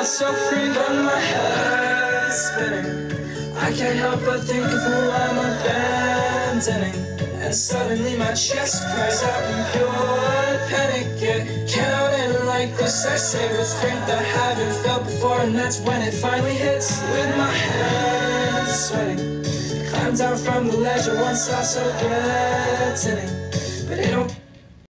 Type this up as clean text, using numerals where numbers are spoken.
felt so free, but my head is spinning. I can't help but think of who I'm abandoning. And suddenly my chest cries out in pure panic. It can't out in like this. I say with strength I haven't felt before, and that's when it finally hits. With my hands sweating, climbed down from the ledge I once saw so threatening, but it don't